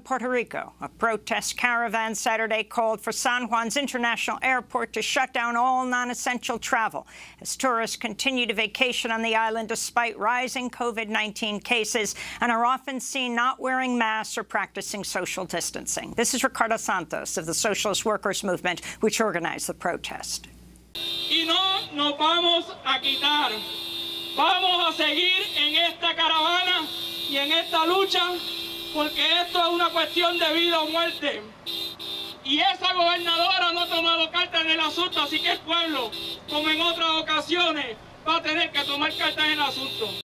Puerto Rico, a protest caravan Saturday called for San Juan's International Airport to shut down all non-essential travel as tourists continue to vacation on the island despite rising COVID-19 cases and are often seen not wearing masks or practicing social distancing. This is Ricardo Santos of the Socialist Workers Movement, which organized the protest. Y no nos vamos a quitar. Vamos a seguir en esta caravana y en esta lucha, porque esto es una cuestión de vida o muerte. Y esa gobernadora no ha tomado cartas en el asunto, así que el pueblo, como en otras ocasiones, va a tener que tomar cartas en el asunto.